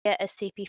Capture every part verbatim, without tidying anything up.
as C P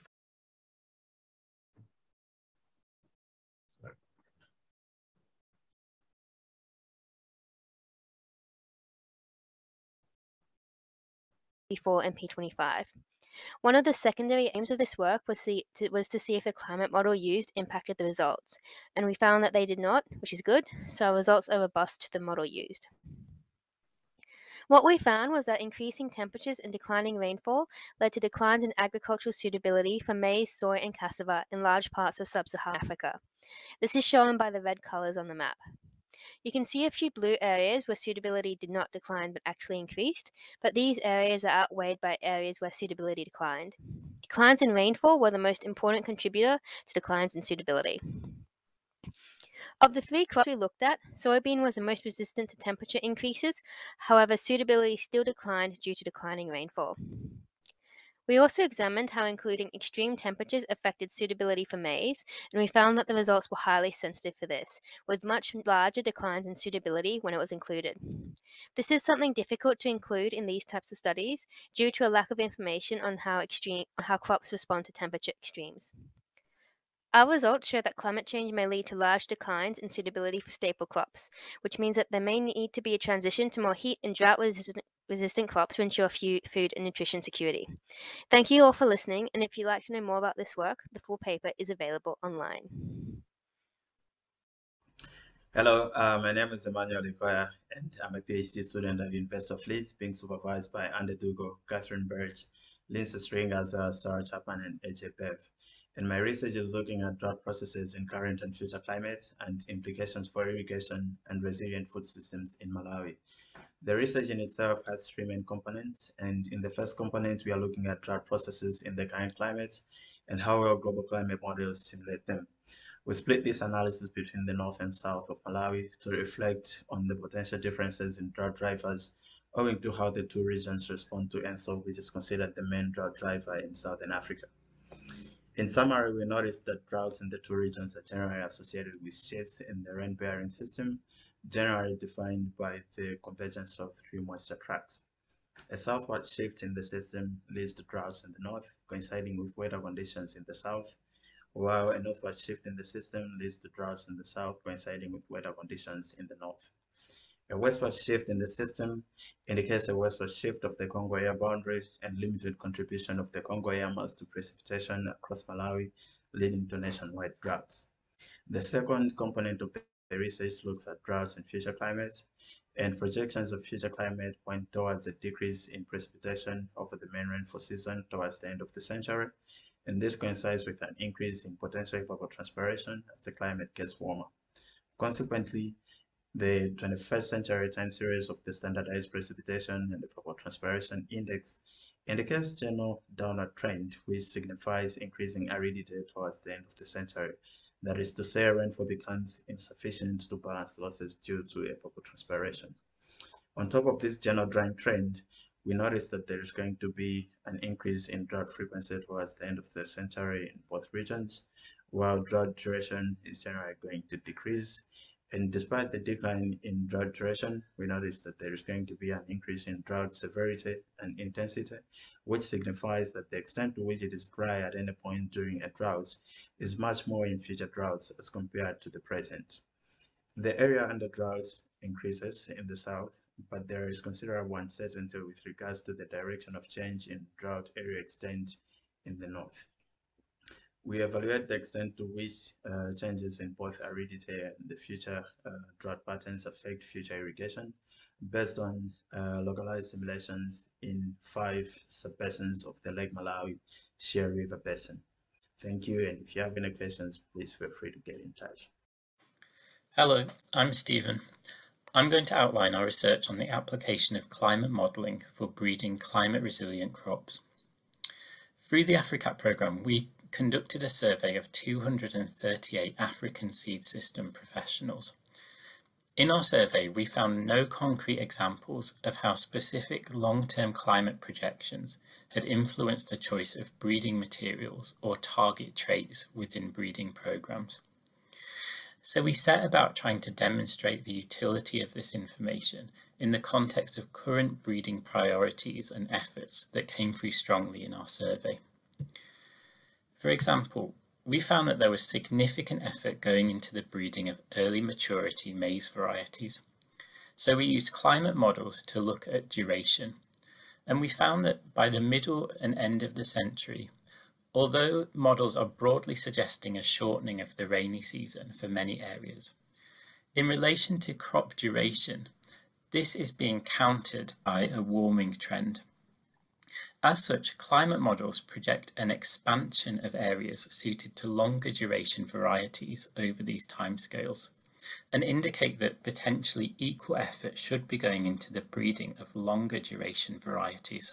four and P twenty-five. One of the secondary aims of this work was, see, to, was to see if the climate model used impacted the results, and we found that they did not, which is good, so our results are robust to the model used. What we found was that increasing temperatures and declining rainfall led to declines in agricultural suitability for maize, soy, and cassava in large parts of sub-Saharan Africa. This is shown by the red colors on the map. You can see a few blue areas where suitability did not decline but actually increased, but these areas are outweighed by areas where suitability declined. Declines in rainfall were the most important contributor to declines in suitability. Of the three crops we looked at, soybean was the most resistant to temperature increases. However, suitability still declined due to declining rainfall. We also examined how including extreme temperatures affected suitability for maize, and we found that the results were highly sensitive for this, with much larger declines in suitability when it was included. This is something difficult to include in these types of studies due to a lack of information on how, extreme, on how crops respond to temperature extremes. Our results show that climate change may lead to large declines in suitability for staple crops, which means that there may need to be a transition to more heat and drought-resistant resistant crops to ensure food and nutrition security. Thank you all for listening, and if you'd like to know more about this work, the full paper is available online. Hello, uh, my name is Emmanuel Ikoya, and I'm a PhD student at the University of Leeds, being supervised by Andy Dugo, Catherine Birch, Lindsay String, as well as Sarah Chapman and A J Bev. And my research is looking at drought processes in current and future climates and implications for irrigation and resilient food systems in Malawi. The research in itself has three main components, and in the first component, we are looking at drought processes in the current climate and how well global climate models simulate them. We split this analysis between the north and south of Malawi to reflect on the potential differences in drought drivers owing to how the two regions respond to ENSO, which is considered the main drought driver in Southern Africa. In summary, we noticed that droughts in the two regions are generally associated with shifts in the rain-bearing system, generally defined by the convergence of three moisture tracts. A southward shift in the system leads to droughts in the north, coinciding with weather conditions in the south, while a northward shift in the system leads to droughts in the south, coinciding with weather conditions in the north. A westward shift in the system indicates a westward shift of the Congo air boundary and limited contribution of the Congo air mass to precipitation across Malawi, leading to nationwide droughts. The second component of the research looks at droughts in future climates, and projections of future climate point towards a decrease in precipitation over the main rainfall season towards the end of the century, and this coincides with an increase in potential evapotranspiration as the climate gets warmer. Consequently, the twenty-first century time series of the standardized precipitation and evapotranspiration index indicates general downward trend, which signifies increasing aridity towards the end of the century. That is to say, rainfall becomes insufficient to balance losses due to evapotranspiration. On top of this general drying trend, we notice that there is going to be an increase in drought frequency towards the end of the century in both regions, while drought duration is generally going to decrease. And despite the decline in drought duration, we notice that there is going to be an increase in drought severity and intensity, which signifies that the extent to which it is dry at any point during a drought is much more in future droughts as compared to the present. The area under drought increases in the south, but there is considerable uncertainty with regards to the direction of change in drought area extent in the north. We evaluate the extent to which uh, changes in both aridity and the future uh, drought patterns affect future irrigation based on uh, localized simulations in five subbasins of the Lake Malawi Share River Basin. Thank you, and if you have any questions, please feel free to get in touch. Hello, I'm Stephen. I'm going to outline our research on the application of climate modelling for breeding climate-resilient crops. Through the AfriCat programme, we conducted a survey of two hundred thirty-eight African seed system professionals. In our survey, we found no concrete examples of how specific long-term climate projections had influenced the choice of breeding materials or target traits within breeding programmes. So we set about trying to demonstrate the utility of this information in the context of current breeding priorities and efforts that came through strongly in our survey. For example, we found that there was significant effort going into the breeding of early maturity maize varieties. So we used climate models to look at duration, and we found that by the middle and end of the century, although models are broadly suggesting a shortening of the rainy season for many areas, in relation to crop duration, this is being countered by a warming trend. As such, climate models project an expansion of areas suited to longer duration varieties over these timescales, and indicate that potentially equal effort should be going into the breeding of longer duration varieties.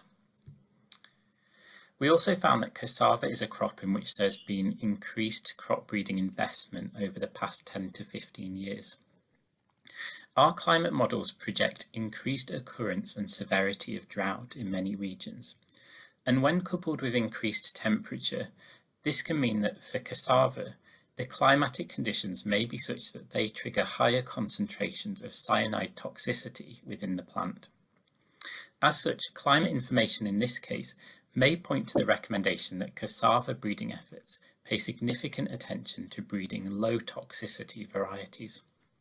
We also found that cassava is a crop in which there's been increased crop breeding investment over the past ten to fifteen years. Our climate models project increased occurrence and severity of drought in many regions, and when coupled with increased temperature, this can mean that for cassava, the climatic conditions may be such that they trigger higher concentrations of cyanide toxicity within the plant. As such, climate information in this case may point to the recommendation that cassava breeding efforts pay significant attention to breeding low toxicity varieties.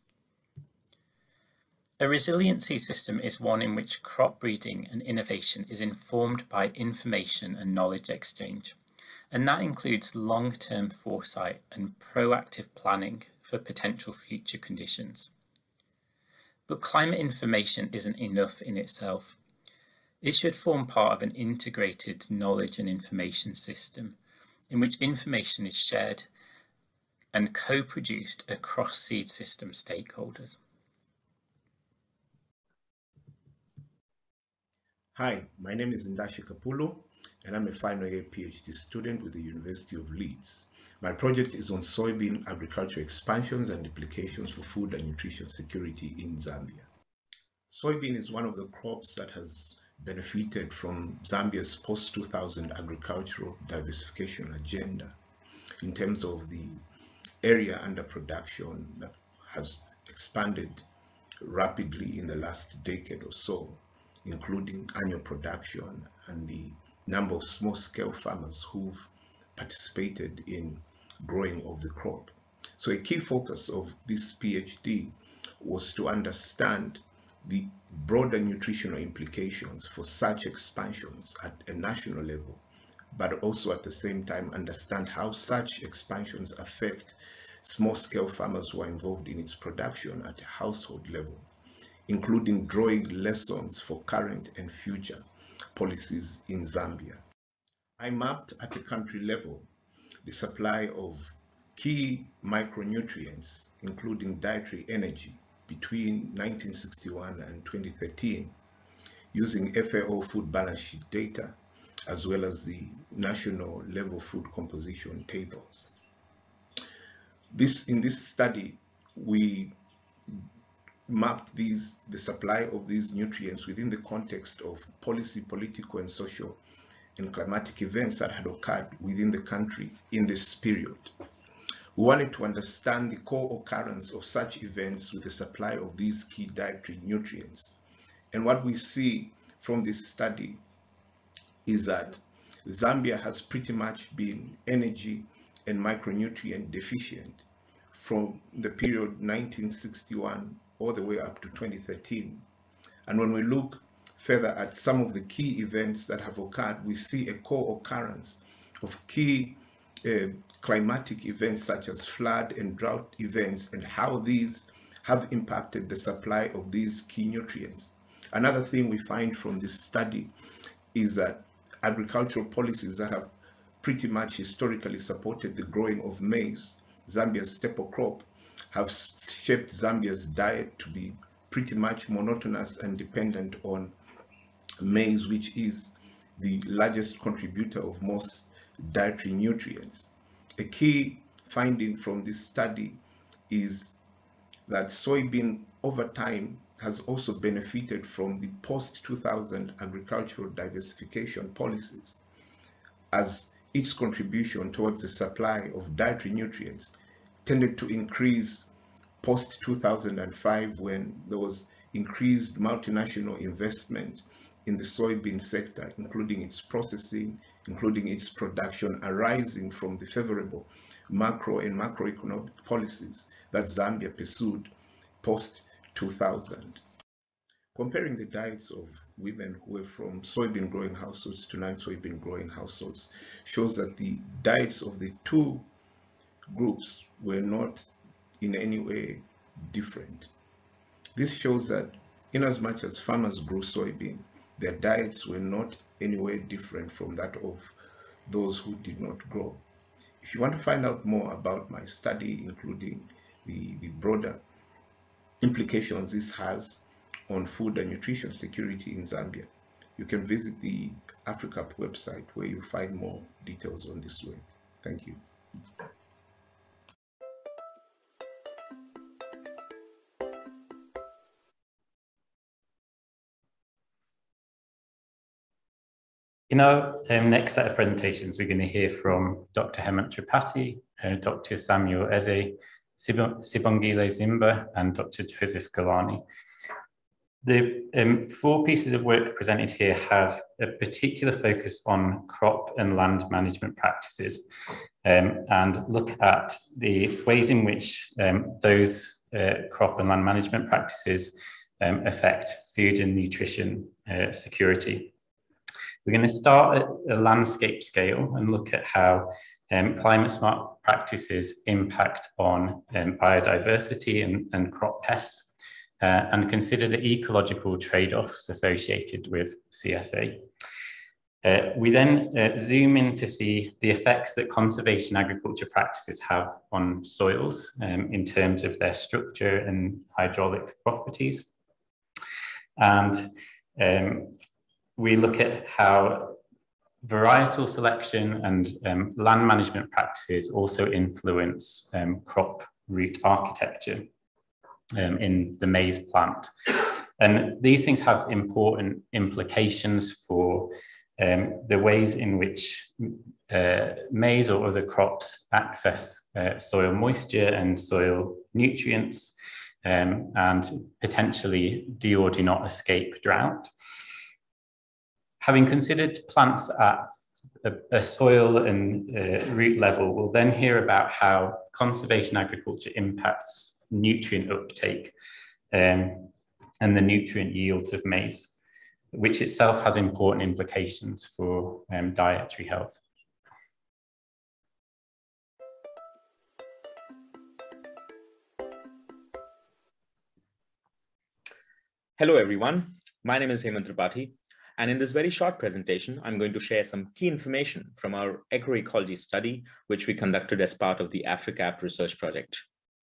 A resiliency system is one in which crop breeding and innovation is informed by information and knowledge exchange, and that includes long-term foresight and proactive planning for potential future conditions. But climate information isn't enough in itself. It should form part of an integrated knowledge and information system in which information is shared and co-produced across seed system stakeholders. Hi, my name is Ndashi Kapulo, and I'm a final year PhD student with the University of Leeds. My project is on soybean agriculture expansions and implications for food and nutrition security in Zambia. Soybean is one of the crops that has benefited from Zambia's post two thousand agricultural diversification agenda in terms of the area under production that has expanded rapidly in the last decade or so, including annual production and the number of small-scale farmers who've participated in growing of the crop. So a key focus of this PhD was to understand the broader nutritional implications for such expansions at a national level, but also at the same time understand how such expansions affect small-scale farmers who are involved in its production at a household level, including drawing lessons for current and future policies in Zambia. I mapped at the country level the supply of key micronutrients, including dietary energy, between nineteen sixty-one and twenty thirteen, using F A O food balance sheet data, as well as the national level food composition tables. This, in this study, we mapped these, the supply of these nutrients within the context of policy, political, and social and climatic events that had occurred within the country in this period. We wanted to understand the co-occurrence of such events with the supply of these key dietary nutrients. And what we see from this study is that Zambia has pretty much been energy and micronutrient deficient from the period nineteen sixty-one all the way up to twenty thirteen. And when we look further at some of the key events that have occurred, we see a co-occurrence of key uh, climatic events such as flood and drought events, and how these have impacted the supply of these key nutrients. Another thing we find from this study is that agricultural policies that have pretty much historically supported the growing of maize, Zambia's staple crop, have shaped Zambia's diet to be pretty much monotonous and dependent on maize, which is the largest contributor of most dietary nutrients. A key finding from this study is that soybean over time has also benefited from the post two thousand agricultural diversification policies, as its contribution towards the supply of dietary nutrients tended to increase post two thousand five, when there was increased multinational investment in the soybean sector, including its processing including its production arising from the favorable macro and macroeconomic policies that Zambia pursued post two thousand. Comparing the diets of women who were from soybean growing households to non-soybean growing households shows that the diets of the two groups were not in any way different. This shows that in as much as farmers grew soybean, their diets were not anywhere different from that of those who did not grow. If you want to find out more about my study, including the, the broader implications this has on food and nutrition security in Zambia, you can visit the Africa website where you find more details on this work. Thank you. In our um, next set of presentations, we're going to hear from Doctor Hemant Tripathi, uh, Doctor Samuel Eze, Sibongile Zimba, and Doctor Joseph Galani. The um, four pieces of work presented here have a particular focus on crop and land management practices, um, and look at the ways in which um, those uh, crop and land management practices um, affect food and nutrition uh, security. We're going to start at a landscape scale and look at how um, climate smart practices impact on um, biodiversity and, and crop pests. Uh, and consider the ecological trade-offs associated with C S A. Uh, we then uh, zoom in to see the effects that conservation agriculture practices have on soils um, in terms of their structure and hydraulic properties. And um, we look at how varietal selection and um, land management practices also influence um, crop root architecture Um, in the maize plant. And these things have important implications for um, the ways in which uh, maize or other crops access uh, soil moisture and soil nutrients, um, and potentially do or do not escape drought. Having considered plants at a, a soil and uh, root level, we'll then hear about how conservation agriculture impacts nutrient uptake um, and the nutrient yields of maize, which itself has important implications for um, dietary health. Hello everyone, my name is Hemant Tripathi, and in this very short presentation, I'm going to share some key information from our agroecology study, which we conducted as part of the AfriCap research project.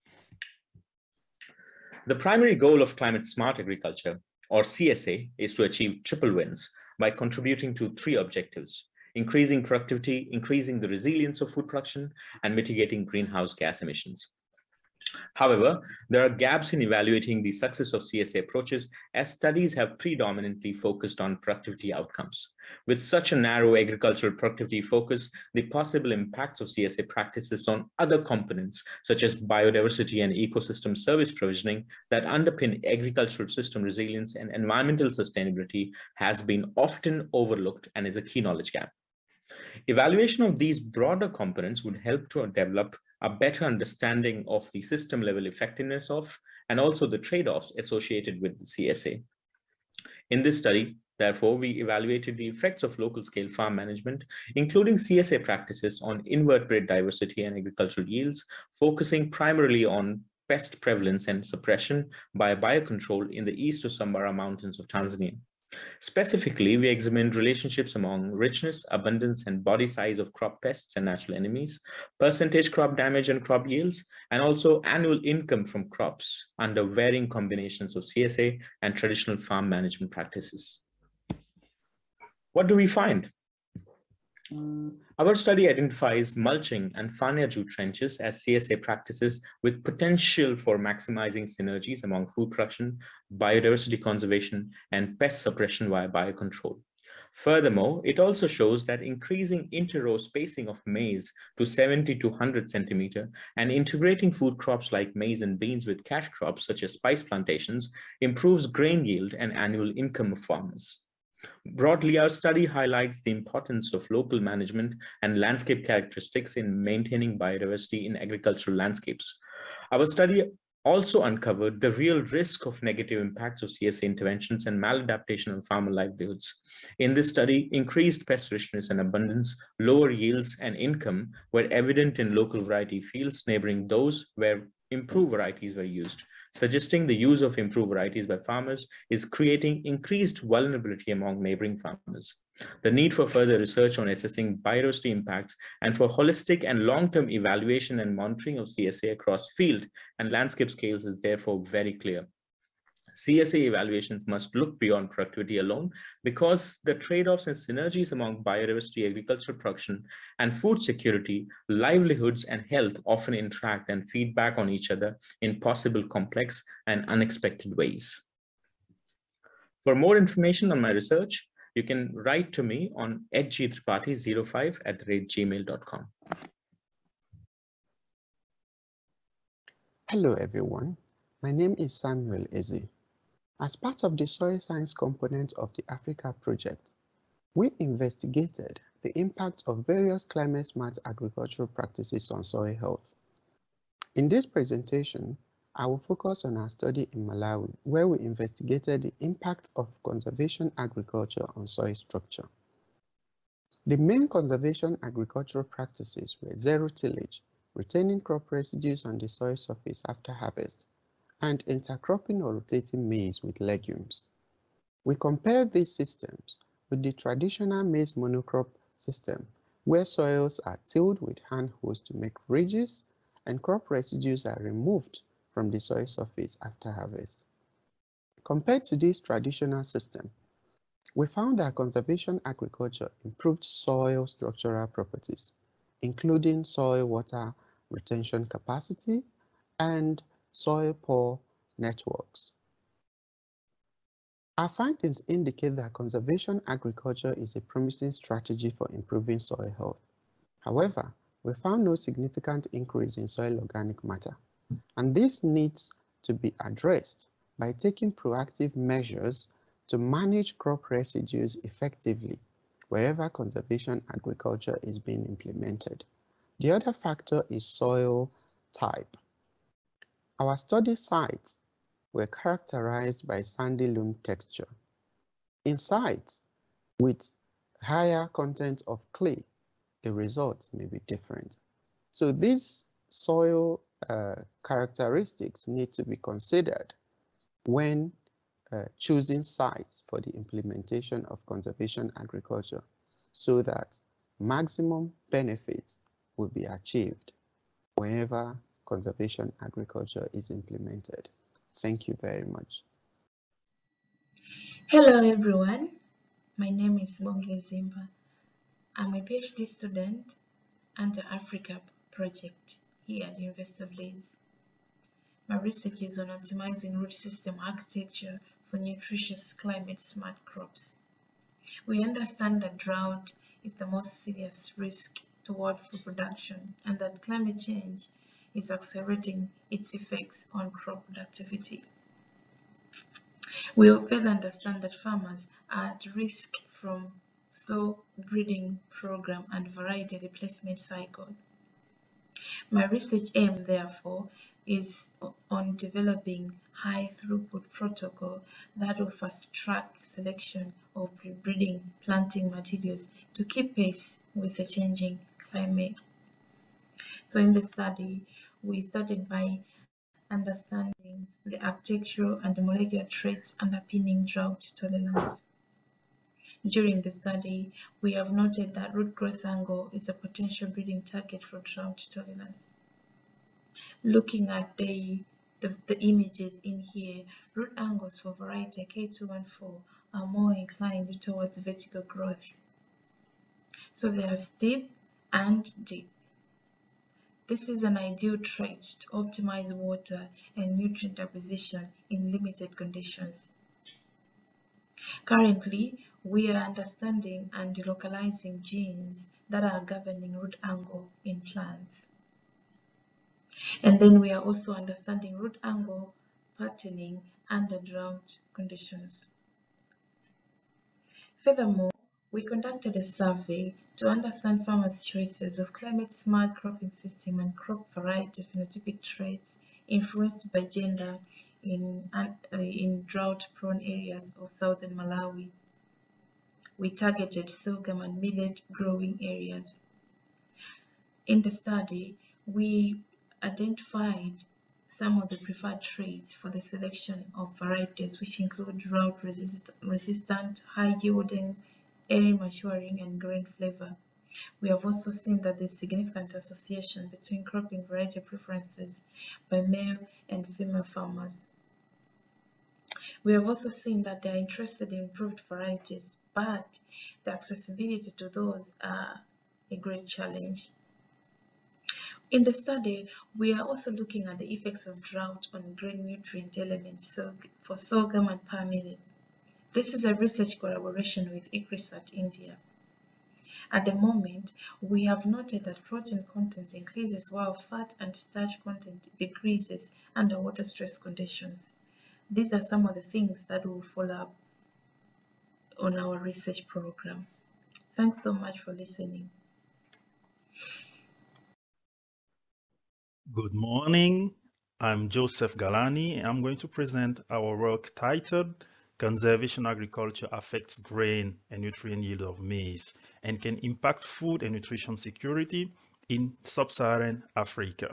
The primary goal of climate smart agriculture, or C S A, is to achieve triple wins by contributing to three objectives: increasing productivity, increasing the resilience of food production, and mitigating greenhouse gas emissions. However, there are gaps in evaluating the success of C S A approaches, as studies have predominantly focused on productivity outcomes. With such a narrow agricultural productivity focus, the possible impacts of C S A practices on other components, such as biodiversity and ecosystem service provisioning that underpin agricultural system resilience and environmental sustainability, has been often overlooked and is a key knowledge gap. Evaluation of these broader components would help to develop a better understanding of the system level effectiveness of, and also the trade-offs associated with the C S A. In this study, therefore, we evaluated the effects of local scale farm management, including C S A practices on invertebrate diversity and agricultural yields, focusing primarily on pest prevalence and suppression by biocontrol in the east of Sambara Mountains of Tanzania. Specifically, we examined relationships among richness, abundance, and body size of crop pests and natural enemies, percentage crop damage and crop yields, and also annual income from crops under varying combinations of C S A and traditional farm management practices. What do we find? Our study identifies mulching and farniaju trenches as C S A practices with potential for maximizing synergies among food production, biodiversity conservation, and pest suppression via biocontrol. Furthermore, it also shows that increasing inter-row spacing of maize to seventy to one hundred centimeter and integrating food crops like maize and beans with cash crops such as spice plantations improves grain yield and annual income of farmers. Broadly, our study highlights the importance of local management and landscape characteristics in maintaining biodiversity in agricultural landscapes. Our study also uncovered the real risk of negative impacts of C S A interventions and maladaptation on farmer livelihoods. In this study, increased pest richness and abundance, lower yields, and income were evident in local variety fields neighboring those where improved varieties were used, suggesting the use of improved varieties by farmers is creating increased vulnerability among neighboring farmers. The need for further research on assessing biodiversity impacts and for holistic and long-term evaluation and monitoring of C S A across field and landscape scales is therefore very clear. C S A evaluations must look beyond productivity alone because the trade-offs and synergies among biodiversity, agricultural production, and food security, livelihoods, and health often interact and feedback on each other in possible complex and unexpected ways. For more information on my research, you can write to me on h g tripathi zero five at the rate gmail dot com. Hello everyone, my name is Samuel Eze. As part of the soil science component of the Africa project, we investigated the impact of various climate-smart agricultural practices on soil health. In this presentation, I will focus on our study in Malawi, where we investigated the impact of conservation agriculture on soil structure. The main conservation agricultural practices were zero tillage, retaining crop residues on the soil surface after harvest, and intercropping or rotating maize with legumes. We compared these systems with the traditional maize monocrop system, where soils are tilled with hand hoes to make ridges and crop residues are removed from the soil surface after harvest. Compared to this traditional system, we found that conservation agriculture improved soil structural properties, including soil water retention capacity and soil pore networks. Our findings indicate that conservation agriculture is a promising strategy for improving soil health. However, we found no significant increase in soil organic matter, and this needs to be addressed by taking proactive measures to manage crop residues effectively wherever conservation agriculture is being implemented. The other factor is soil type. Our study sites were characterized by sandy loam texture. In sites with higher content of clay, the results may be different. So these soil uh, characteristics need to be considered when uh, choosing sites for the implementation of conservation agriculture so that maximum benefits will be achieved whenever conservation agriculture is implemented. Thank you very much. Hello everyone, my name is Monge Zimba. I'm a PhD student under Africa project here at the University of Leeds. My research is on optimizing root system architecture for nutritious climate smart crops. We understand that drought is the most serious risk toward food production and that climate change is accelerating its effects on crop productivity. We further understand that farmers are at risk from slow breeding program and variety replacement cycles. My research aim, therefore, is on developing high throughput protocol that will fast track selection of pre-breeding planting materials to keep pace with the changing climate. So in the study, we started by understanding the architectural and the molecular traits underpinning drought tolerance. During the study, we have noted that root growth angle is a potential breeding target for drought tolerance. Looking at the, the, the images in here, root angles for variety K two one four are more inclined towards vertical growth. So they are steep and deep. This is an ideal trait to optimize water and nutrient acquisition in limited conditions. Currently, we are understanding and localizing genes that are governing root angle in plants. And then we are also understanding root angle patterning under drought conditions. Furthermore, we conducted a survey to understand farmers' choices of climate-smart cropping system and crop variety phenotypic traits influenced by gender in, uh, in drought-prone areas of southern Malawi. We targeted sorghum and millet growing areas. In the study, we identified some of the preferred traits for the selection of varieties, which include drought resist resistant, high-yielding, early maturing, and grain flavor. We have also seen that there's significant association between cropping variety preferences by male and female farmers. We have also seen that they are interested in improved varieties, but the accessibility to those are a great challenge. In the study, we are also looking at the effects of drought on grain nutrient elements for sorghum and palm millet. This is a research collaboration with ICRISAT India. At the moment, we have noted that protein content increases while fat and starch content decreases under water stress conditions. These are some of the things that we will follow up on our research program. Thanks so much for listening. Good morning. I'm Joseph Galani, and I'm going to present our work titled Conservation Agriculture Affects Grain and Nutrient Yield of Maize and Can Impact Food and Nutrition Security in Sub-Saharan Africa.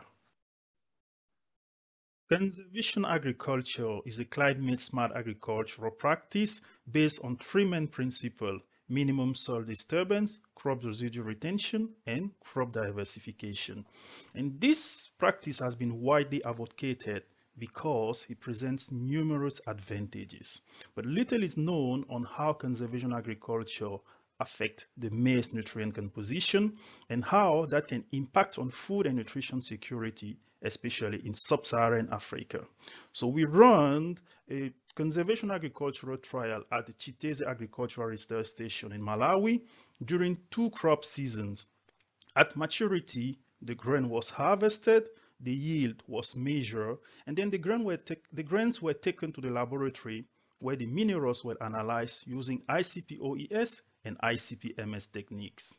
Conservation agriculture is a climate-smart agricultural practice based on three main principles: minimum soil disturbance, crop residue retention, and crop diversification. And this practice has been widely advocated because it presents numerous advantages. But little is known on how conservation agriculture affects the maize nutrient composition and how that can impact on food and nutrition security, especially in sub-Saharan Africa. So we run a conservation agricultural trial at the Chiteze Agricultural Research Station in Malawi during two crop seasons. At maturity, the grain was harvested, the yield was measured, and then the, grain were the grains were taken to the laboratory where the minerals were analyzed using I C P O E S and I C P M S techniques.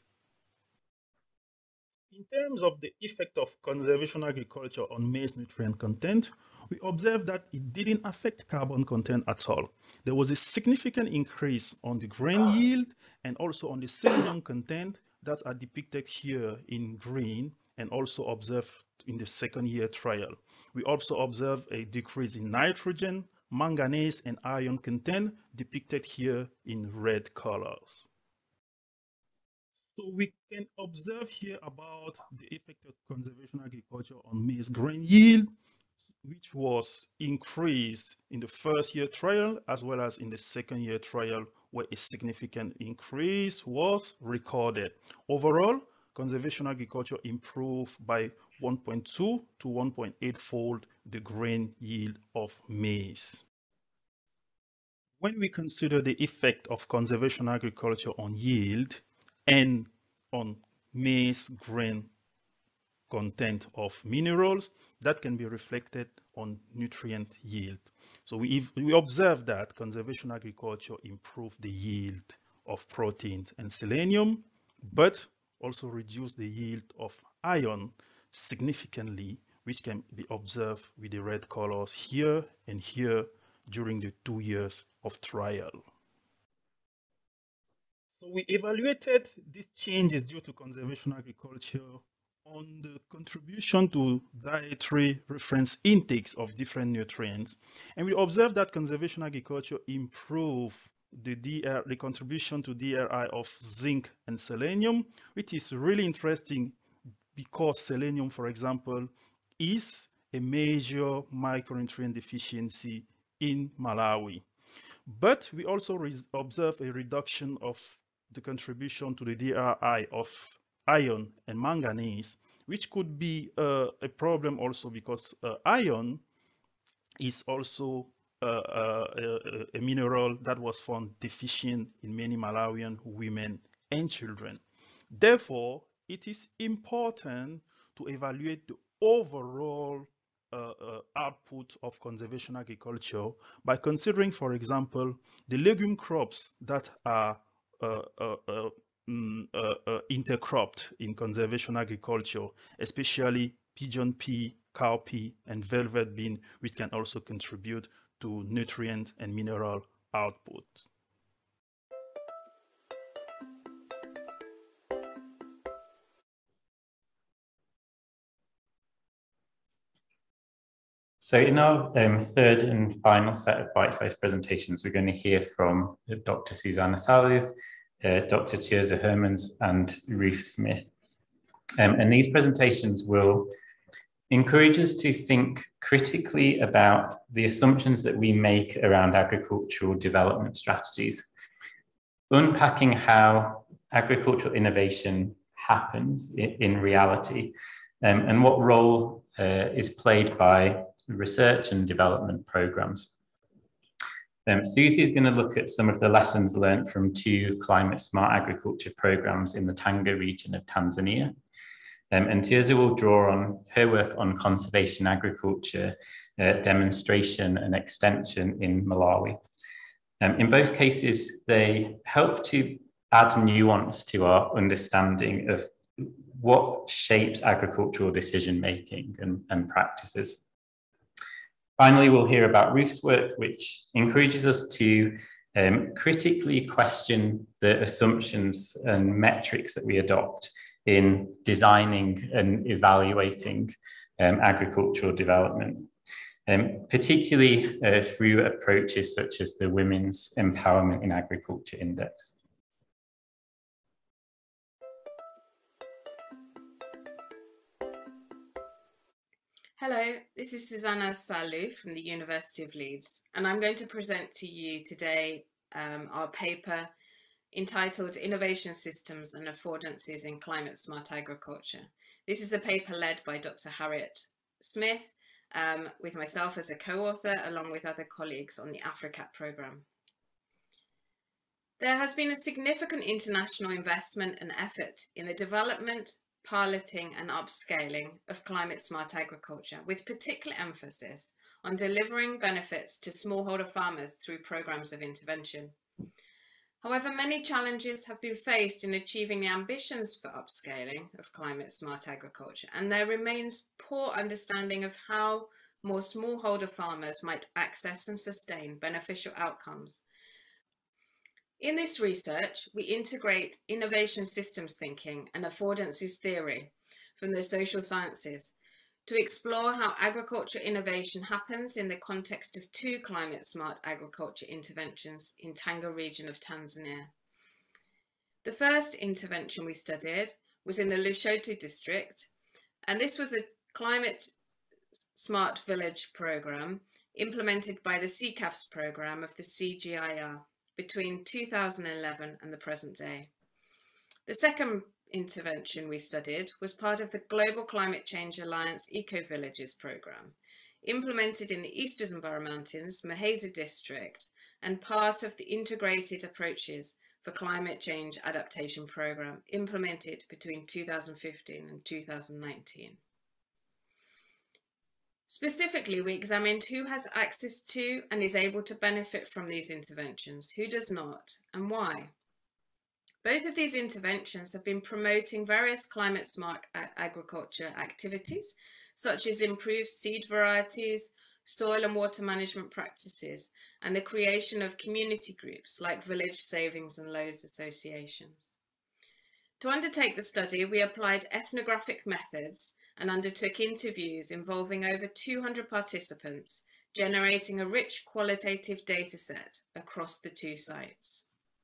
In terms of the effect of conservation agriculture on maize nutrient content, we observed that it didn't affect carbon content at all. There was a significant increase on the grain yield and also on the selenium content that are depicted here in green and also observed in the second year trial. We also observed a decrease in nitrogen, manganese, and iron content depicted here in red colors. So we can observe here about the effect of conservation agriculture on maize grain yield, which was increased in the first year trial as well as in the second year trial, where a significant increase was recorded. Overall, conservation agriculture improved by one point two to one point eight fold the grain yield of maize. When we consider the effect of conservation agriculture on yield and on maize grain content of minerals, that can be reflected on nutrient yield. So we, we observe that conservation agriculture improved the yield of proteins and selenium, but also reduced the yield of iron significantly, which can be observed with the red colors here and here during the two years of trial. So we evaluated these changes due to conservation agriculture on the contribution to dietary reference intakes of different nutrients. And we observed that conservation agriculture improved the, D R, the contribution to D R I of zinc and selenium, which is really interesting because selenium, for example, is a major micronutrient deficiency in Malawi. But we also observe a reduction of the contribution to the D R I of iron and manganese, which could be uh, a problem also because uh, iron is also uh, uh, a, a mineral that was found deficient in many Malawian women and children. Therefore, it is important to evaluate the overall Uh, uh, output of conservation agriculture by considering, for example, the legume crops that are uh, uh, uh, mm, uh, uh, intercropped in conservation agriculture, especially pigeon pea, cowpea, and velvet bean, which can also contribute to nutrient and mineral output. So in our um, third and final set of bite-sized presentations, we're going to hear from Doctor Susanna Salu, uh, Doctor Tjerza Hermans, and Ruth Smith. Um, and these presentations will encourage us to think critically about the assumptions that we make around agricultural development strategies, unpacking how agricultural innovation happens in, in reality, um, and what role uh, is played by research and development programs. Um, Susie is going to look at some of the lessons learned from two climate smart agriculture programs in the Tanga region of Tanzania. Um, and Tjerza will draw on her work on conservation agriculture, uh, demonstration and extension in Malawi. Um, in both cases, they help to add nuance to our understanding of what shapes agricultural decision-making and, and practices. Finally, we'll hear about Ruth's work, which encourages us to um, critically question the assumptions and metrics that we adopt in designing and evaluating um, agricultural development, um, particularly uh, through approaches such as the Women's Empowerment in Agriculture Index. Hello, this is Susanna Salu from the University of Leeds, and I'm going to present to you today um, our paper entitled Innovation Systems and Affordances in Climate Smart Agriculture. This is a paper led by Doctor Harriet Smith, um, with myself as a co-author, along with other colleagues on the AfriCat programme. There has been a significant international investment and effort in the development, piloting and upscaling of climate smart agriculture, with particular emphasis on delivering benefits to smallholder farmers through programs of intervention. However, many challenges have been faced in achieving the ambitions for upscaling of climate smart agriculture, and there remains poor understanding of how more smallholder farmers might access and sustain beneficial outcomes. In this research, we integrate innovation systems thinking and affordances theory from the social sciences to explore how agriculture innovation happens in the context of two climate smart agriculture interventions in Tanga region of Tanzania. The first intervention we studied was in the Lushoto district, and this was a climate smart village program implemented by the C C A F S program of the C G I R between two thousand eleven and the present day. The second intervention we studied was part of the Global Climate Change Alliance Eco-Villages programme, implemented in the East Zumbara Mountains, Maheza district, and part of the Integrated Approaches for Climate Change Adaptation programme, implemented between two thousand fifteen and two thousand nineteen. Specifically, we examined who has access to and is able to benefit from these interventions, who does not, and why. Both of these interventions have been promoting various climate smart agriculture activities, such as improved seed varieties, soil and water management practices, and the creation of community groups like village savings and loans associations. To undertake the study, we applied ethnographic methods and undertook interviews involving over two hundred participants, generating a rich qualitative data set across the two sites.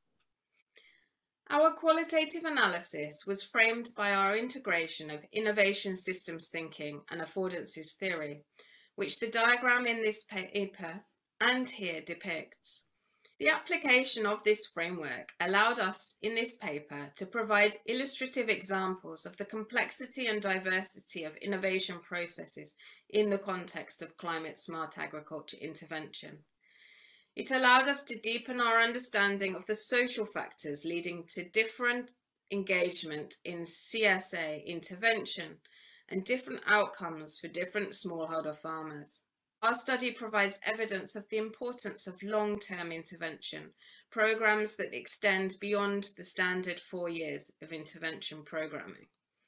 Our qualitative analysis was framed by our integration of innovation systems thinking and affordances theory, which the diagram in this paper and here depicts. The application of this framework allowed us in this paper to provide illustrative examples of the complexity and diversity of innovation processes in the context of climate smart agriculture intervention. It allowed us to deepen our understanding of the social factors leading to different engagement in C S A intervention and different outcomes for different smallholder farmers. Our study provides evidence of the importance of long-term intervention, programs that extend beyond the standard four years of intervention programming.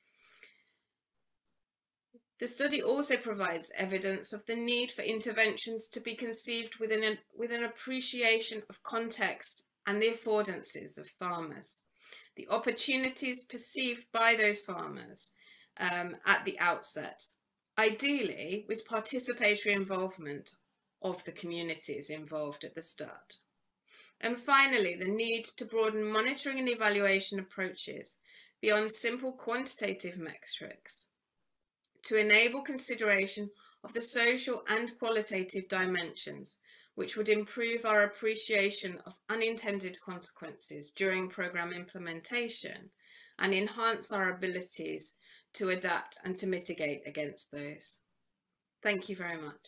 The study also provides evidence of the need for interventions to be conceived within an, with an appreciation of context and the affordances of farmers, the opportunities perceived by those farmers um, at the outset, ideally with participatory involvement of the communities involved at the start. And finally, the need to broaden monitoring and evaluation approaches beyond simple quantitative metrics to enable consideration of the social and qualitative dimensions, which would improve our appreciation of unintended consequences during programme implementation and enhance our abilities to adapt and to mitigate against those. Thank you very much.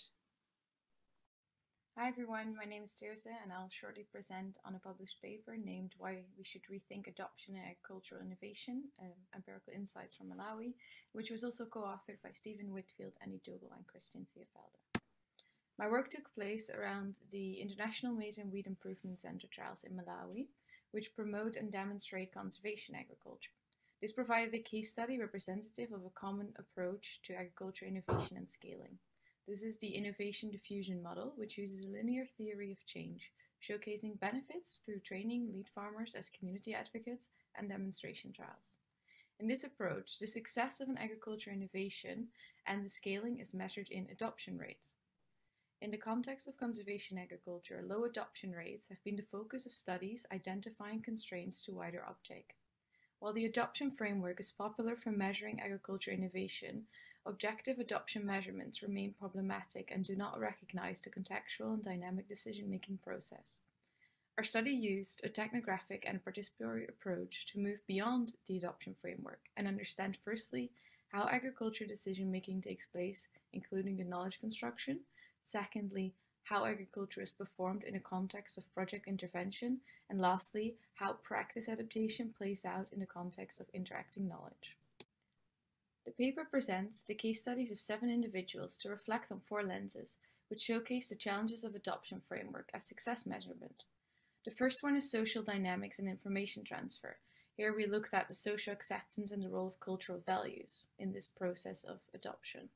Hi everyone, my name is Tirza and I'll shortly present on a published paper named Why We Should Rethink Adoption and Agricultural Innovation, um, Empirical Insights from Malawi, which was also co-authored by Stephen Whitfield, Annie Dougal and Christian Theofelder. My work took place around the International Maize and Wheat Improvement Center trials in Malawi, which promote and demonstrate conservation agriculture. This provided a case study representative of a common approach to agriculture innovation and scaling. This is the innovation diffusion model, which uses a linear theory of change, showcasing benefits through training lead farmers as community advocates and demonstration trials. In this approach, the success of an agriculture innovation and the scaling is measured in adoption rates. In the context of conservation agriculture, low adoption rates have been the focus of studies identifying constraints to wider uptake. While the adoption framework is popular for measuring agriculture innovation, objective adoption measurements remain problematic and do not recognize the contextual and dynamic decision-making process. Our study used a technographic and participatory approach to move beyond the adoption framework and understand firstly how agriculture decision-making takes place, including the knowledge construction, secondly, how agriculture is performed in a context of project intervention, and lastly, how practice adaptation plays out in the context of interacting knowledge. The paper presents the case studies of seven individuals to reflect on four lenses, which showcase the challenges of adoption framework as success measurement. The first one is social dynamics and information transfer. Here we looked at the social acceptance and the role of cultural values in this process of adoption.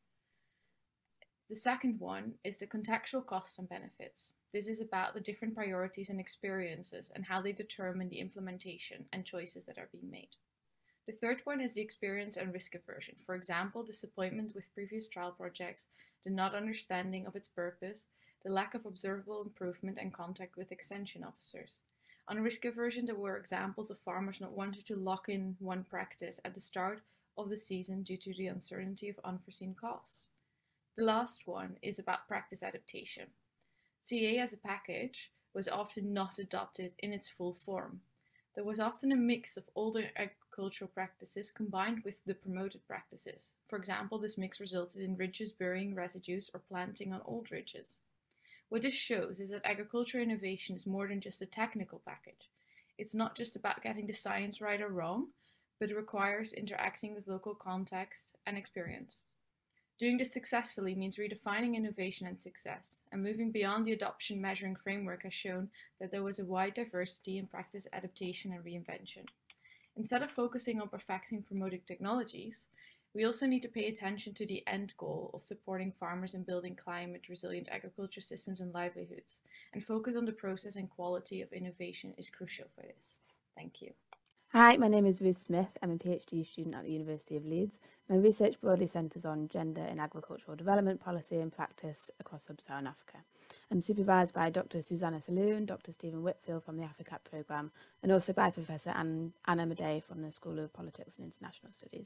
The second one is the contextual costs and benefits. This is about the different priorities and experiences and how they determine the implementation and choices that are being made. The third one is the experience and risk aversion. For example, disappointment with previous trial projects, the not understanding of its purpose, the lack of observable improvement and contact with extension officers. On risk aversion, there were examples of farmers not wanting to lock in one practice at the start of the season due to the uncertainty of unforeseen costs. The last one is about practice adaptation. C A as a package was often not adopted in its full form. There was often a mix of older agricultural practices combined with the promoted practices. For example, this mix resulted in ridges burying residues or planting on old ridges. What this shows is that agricultural innovation is more than just a technical package. It's not just about getting the science right or wrong, but it requires interacting with local context and experience. Doing this successfully means redefining innovation and success, and moving beyond the adoption measuring framework has shown that there was a wide diversity in practice adaptation and reinvention. Instead of focusing on perfecting promoted technologies, we also need to pay attention to the end goal of supporting farmers in building climate resilient agriculture systems and livelihoods, and focus on the process and quality of innovation is crucial for this. Thank you. Hi, my name is Ruth Smith. I'm a PhD student at the University of Leeds. My research broadly centres on gender in agricultural development policy and practice across sub-Saharan Africa. I'm supervised by Doctor Susanna Saloon, Doctor Stephen Whitfield from the AfriCap programme, and also by Professor Anne, Anna Madej from the School of Politics and International Studies.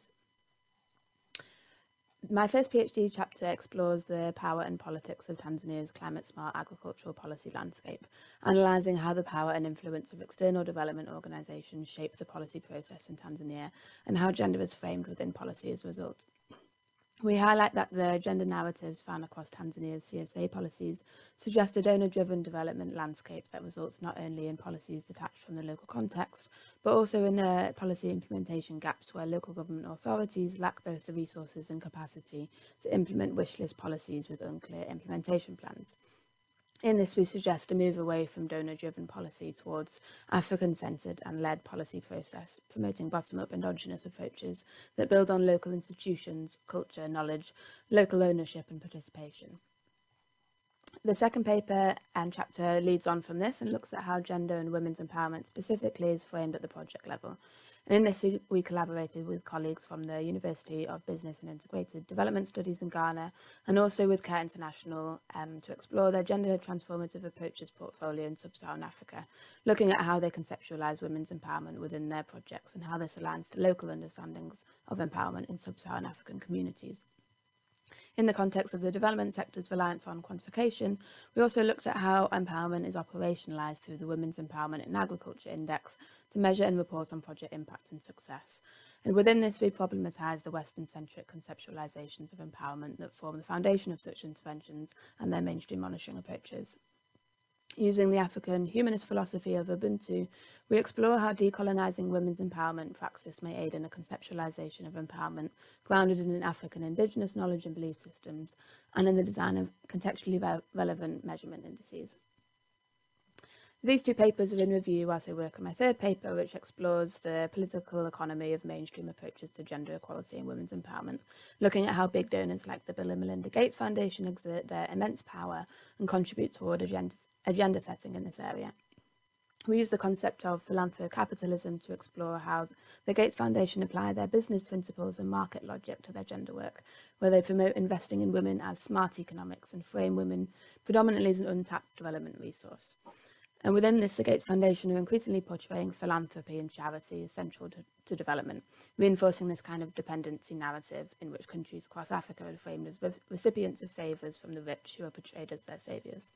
My first PhD chapter explores the power and politics of Tanzania's climate-smart agricultural policy landscape, analysing how the power and influence of external development organisations shape the policy process in Tanzania and how gender is framed within policy as a result. We highlight that the gender narratives found across Tanzania's C S A policies suggest a donor-driven development landscape that results not only in policies detached from the local context, but also in uh, policy implementation gaps where local government authorities lack both the resources and capacity to implement wish list policies with unclear implementation plans. In this, we suggest a move away from donor-driven policy towards African-centred and led policy process, promoting bottom-up endogenous approaches that build on local institutions, culture, knowledge, local ownership and participation. The second paper and chapter leads on from this and looks at how gender and women's empowerment specifically is framed at the project level. And in this, we, we collaborated with colleagues from the University of Business and Integrated Development Studies in Ghana, and also with Care International um, to explore their gender transformative approaches portfolio in sub-Saharan Africa, looking at how they conceptualise women's empowerment within their projects and how this aligns to local understandings of empowerment in sub-Saharan African communities. In the context of the development sector's reliance on quantification, we also looked at how empowerment is operationalised through the Women's Empowerment in Agriculture Index to measure and report on project impact and success. And within this, we problematised the Western-centric conceptualisations of empowerment that form the foundation of such interventions and their mainstream monitoring approaches. Using the African humanist philosophy of Ubuntu, we explore how decolonising women's empowerment praxis may aid in a conceptualisation of empowerment grounded in African indigenous knowledge and belief systems, and in the design of contextually re relevant measurement indices. These two papers are in review whilst I work on my third paper, which explores the political economy of mainstream approaches to gender equality and women's empowerment, looking at how big donors like the Bill and Melinda Gates Foundation exert their immense power and contribute toward agenda, agenda setting in this area. We use the concept of philanthrocapitalism to explore how the Gates Foundation apply their business principles and market logic to their gender work, where they promote investing in women as smart economics and frame women predominantly as an untapped development resource. And within this, the Gates Foundation are increasingly portraying philanthropy and charity as central to, to development, reinforcing this kind of dependency narrative in which countries across Africa are framed as re recipients of favours from the rich who are portrayed as their saviours.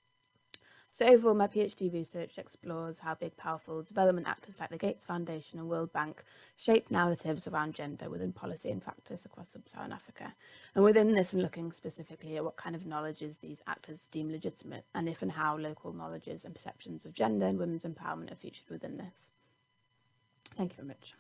So overall, my PhD research explores how big, powerful development actors like the Gates Foundation and World Bank shape narratives around gender within policy and practice across sub-Saharan Africa. And within this, I'm looking specifically at what kind of knowledges these actors deem legitimate, and if and how local knowledges and perceptions of gender and women's empowerment are featured within this. Thank you very much.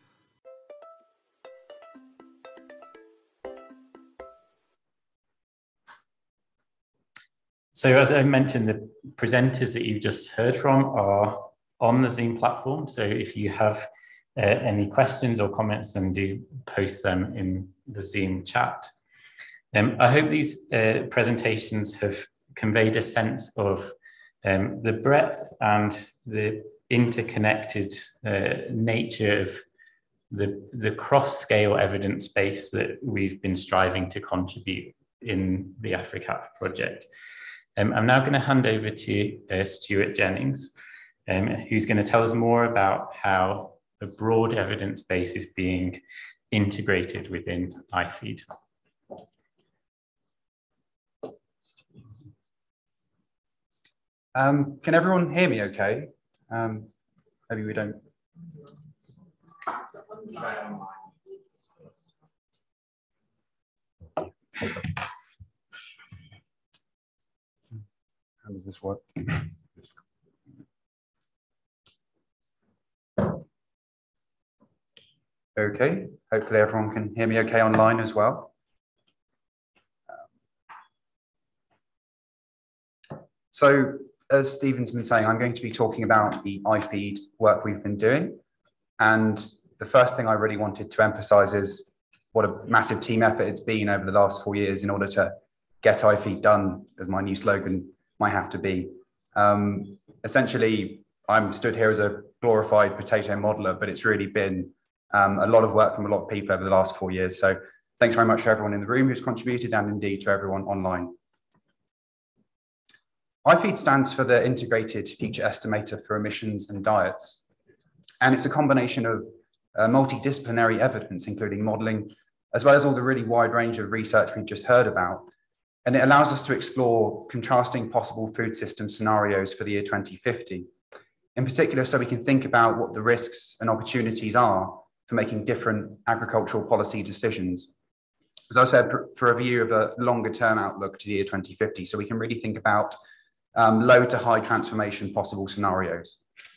So as I mentioned, the presenters that you've just heard from are on the Zoom platform. So if you have uh, any questions or comments, then do post them in the Zoom chat. Um, I hope these uh, presentations have conveyed a sense of um, the breadth and the interconnected uh, nature of the, the cross-scale evidence base that we've been striving to contribute in the AfriCap project. Um, I'm now going to hand over to uh, Stuart Jennings, um, who's going to tell us more about how a broad evidence base is being integrated within I FEED. Um, can everyone hear me okay? Um, maybe we don't. How does this work? Okay, hopefully everyone can hear me okay online as well. So, as Stephen's been saying, I'm going to be talking about the I FEED work we've been doing. And the first thing I really wanted to emphasize is what a massive team effort it's been over the last four years in order to get I FEED done, as my new slogan might have to be. Um, essentially, I'm stood here as a glorified potato modeler, but it's really been um, a lot of work from a lot of people over the last four years. So thanks very much to everyone in the room who's contributed, and indeed to everyone online. I FEED stands for the Integrated Future Estimator for Emissions and Diets. And it's a combination of uh, multidisciplinary evidence, including modeling, as well as all the really wide range of research we've just heard about. And it allows us to explore contrasting possible food system scenarios for the year twenty fifty, in particular, so we can think about what the risks and opportunities are for making different agricultural policy decisions. as I said, for, for a view of a longer term outlook to the year twenty fifty. So we can really think about um, low to high transformation possible scenarios.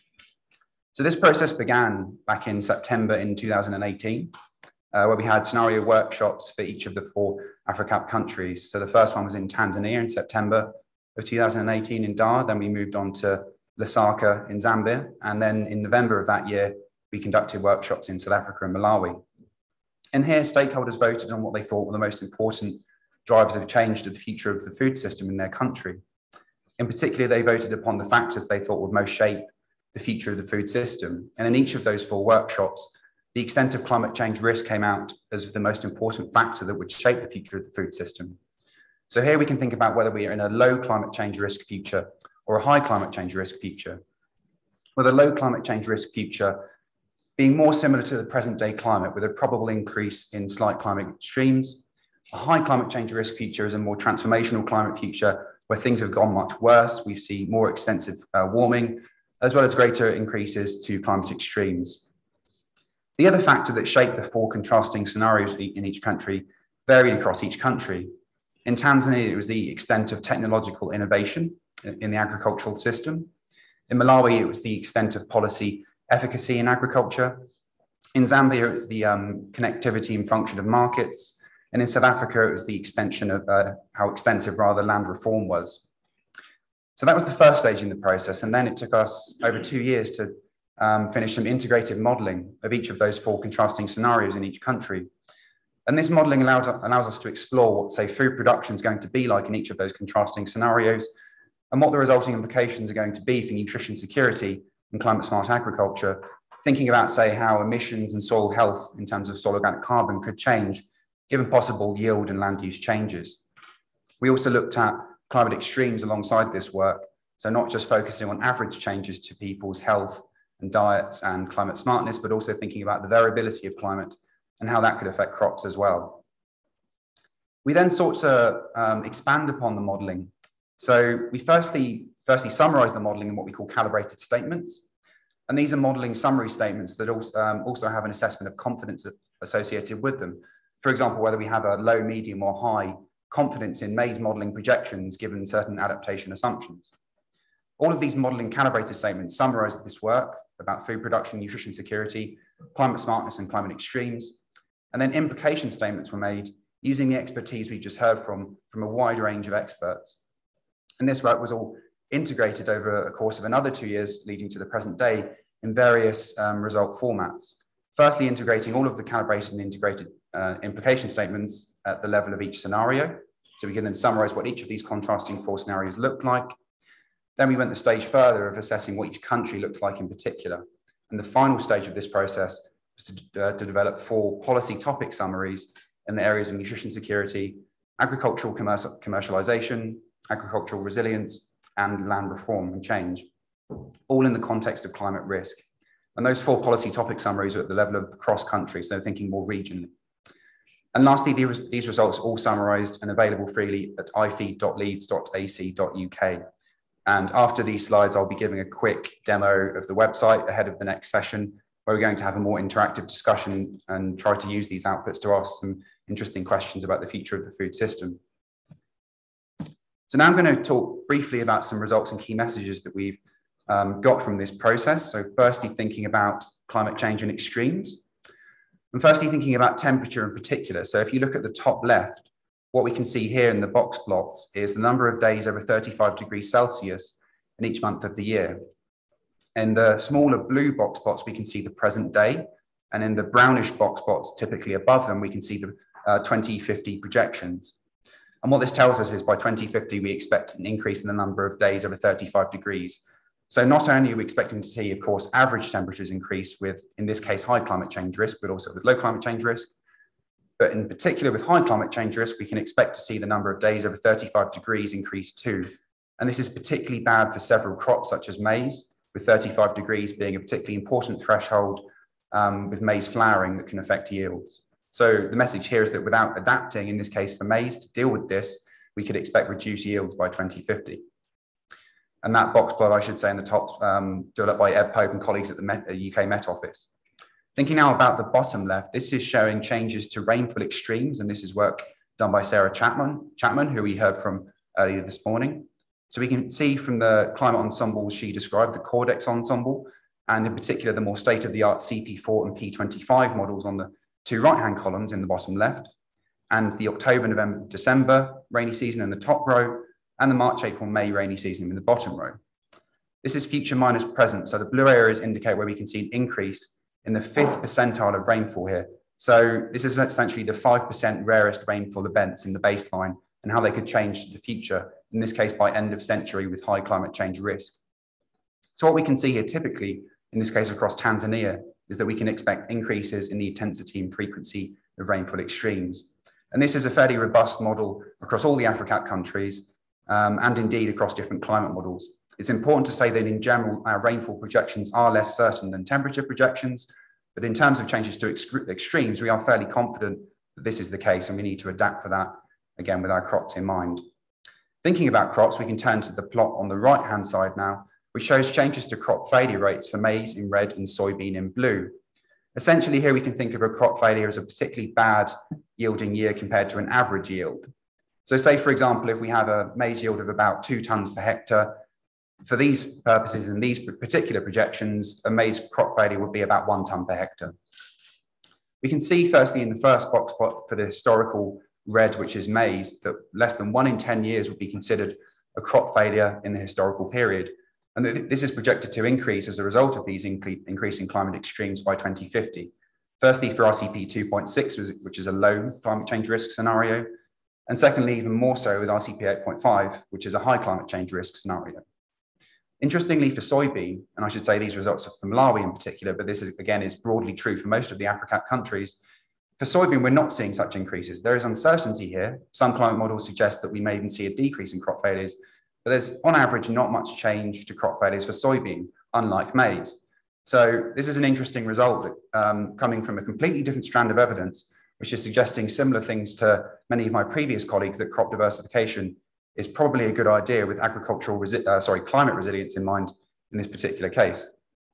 So this process began back in September in two thousand eighteen, uh, where we had scenario workshops for each of the four AfriCap countries. So the first one was in Tanzania in September of two thousand eighteen in Dar. Then we moved on to Lusaka in Zambia. And then in November of that year, we conducted workshops in South Africa and Malawi. And here, stakeholders voted on what they thought were the most important drivers of change to the future of the food system in their country. In particular, they voted upon the factors they thought would most shape the future of the food system. And in each of those four workshops, the extent of climate change risk came out as the most important factor that would shape the future of the food system. So here we can think about whether we are in a low climate change risk future or a high climate change risk future. With a low climate change risk future being more similar to the present day climate with a probable increase in slight climate extremes, a high climate change risk future is a more transformational climate future where things have gone much worse. We see more extensive uh, warming, as well as greater increases to climate extremes. The other factor that shaped the four contrasting scenarios in each country varied across each country. In Tanzania, it was the extent of technological innovation in the agricultural system. In Malawi, it was the extent of policy efficacy in agriculture. In Zambia, it was the um, connectivity and function of markets. And in South Africa, it was the extension of uh, how extensive rather land reform was. So that was the first stage in the process. And then it took us over two years to um, finish some integrated modeling of each of those four contrasting scenarios in each country. And this modeling allowed, allows us to explore what, say, food production is going to be like in each of those contrasting scenarios and what the resulting implications are going to be for nutrition security and climate smart agriculture, thinking about, say, how emissions and soil health in terms of soil organic carbon could change given possible yield and land use changes. We also looked at climate extremes alongside this work, so not just focusing on average changes to people's health and diets and climate smartness, but also thinking about the variability of climate and how that could affect crops as well. We then sought to um, expand upon the modelling. So we firstly, firstly summarised the modelling in what we call calibrated statements. And these are modelling summary statements that also, um, also have an assessment of confidence associated with them. For example, whether we have a low, medium or high confidence in maize modelling projections given certain adaptation assumptions. All of these modelling calibrated statements summarise this work about food production, nutrition security, climate smartness and climate extremes. And then implication statements were made using the expertise we just heard from, from a wide range of experts. And this work was all integrated over a course of another two years leading to the present day in various um, result formats. Firstly, integrating all of the calibrated and integrated uh, implication statements at the level of each scenario. So we can then summarize what each of these contrasting four scenarios look like. Then we went the stage further of assessing what each country looks like in particular. And the final stage of this process was to, uh, to develop four policy topic summaries in the areas of nutrition security, agricultural commercial, commercialization, agricultural resilience, and land reform and change, all in the context of climate risk. And those four policy topic summaries are at the level of cross country, so thinking more regionally. And lastly, these, these results are all summarised and available freely at i feed dot leeds dot a c dot u k. And after these slides, I'll be giving a quick demo of the website ahead of the next session, where we're going to have a more interactive discussion and try to use these outputs to ask some interesting questions about the future of the food system. So now I'm going to talk briefly about some results and key messages that we've um, got from this process. So firstly, thinking about climate change and extremes. And firstly, thinking about temperature in particular. So if you look at the top left, what we can see here in the box plots is the number of days over thirty-five degrees Celsius in each month of the year. In the smaller blue box plots, we can see the present day. And in the brownish box plots, typically above them, we can see the uh, twenty fifty projections. And what this tells us is by twenty fifty, we expect an increase in the number of days over thirty-five degrees. So not only are we expecting to see, of course, average temperatures increase with, in this case, high climate change risk, but also with low climate change risk. But in particular with high climate change risk, we can expect to see the number of days over thirty-five degrees increase too. And this is particularly bad for several crops such as maize, with thirty-five degrees being a particularly important threshold um, with maize flowering that can affect yields. So the message here is that without adapting, in this case for maize, to deal with this, we could expect reduced yields by twenty fifty. And that box plot, I should say, in the top, um, developed by Ed Pope and colleagues at the Met, uh, U K Met Office. Thinking now about the bottom left, this is showing changes to rainfall extremes, and this is work done by Sarah Chapman, Chapman, who we heard from earlier this morning. So we can see from the climate ensembles she described, the Cordex ensemble, and in particular the more state-of-the-art C P four and P twenty-five models on the two right-hand columns in the bottom left, and the October, November, December rainy season in the top row, and the March, April, May rainy season in the bottom row. This is future minus present, so the blue areas indicate where we can see an increase in the fifth percentile of rainfall here. So this is essentially the five percent rarest rainfall events in the baseline and how they could change to the future, in this case by end of century with high climate change risk. So what we can see here typically, in this case across Tanzania, is that we can expect increases in the intensity and frequency of rainfall extremes. And this is a fairly robust model across all the AFRICAT countries um, and indeed across different climate models. It's important to say that in general, our rainfall projections are less certain than temperature projections, but in terms of changes to ex extremes, we are fairly confident that this is the case and we need to adapt for that, again, with our crops in mind. Thinking about crops, we can turn to the plot on the right-hand side now, which shows changes to crop failure rates for maize in red and soybean in blue. Essentially, here we can think of a crop failure as a particularly bad yielding year compared to an average yield. So say, for example, if we have a maize yield of about two tonnes per hectare, for these purposes and these particular projections, a maize crop failure would be about one tonne per hectare. We can see firstly in the first box plot for the historical red, which is maize, that less than one in ten years would be considered a crop failure in the historical period. And this is projected to increase as a result of these increasing climate extremes by twenty fifty. Firstly, for R C P two point six, which is a low climate change risk scenario. And secondly, even more so with R C P eight point five, which is a high climate change risk scenario. Interestingly, for soybean, and I should say these results are from Malawi in particular, but this is, again, is broadly true for most of the AFRICAT countries. For soybean, we're not seeing such increases. There is uncertainty here. Some climate models suggest that we may even see a decrease in crop failures, but there's on average not much change to crop failures for soybean, unlike maize. So this is an interesting result um, coming from a completely different strand of evidence, which is suggesting similar things to many of my previous colleagues, that crop diversification is probably a good idea with agricultural, uh, sorry, climate resilience in mind in this particular case.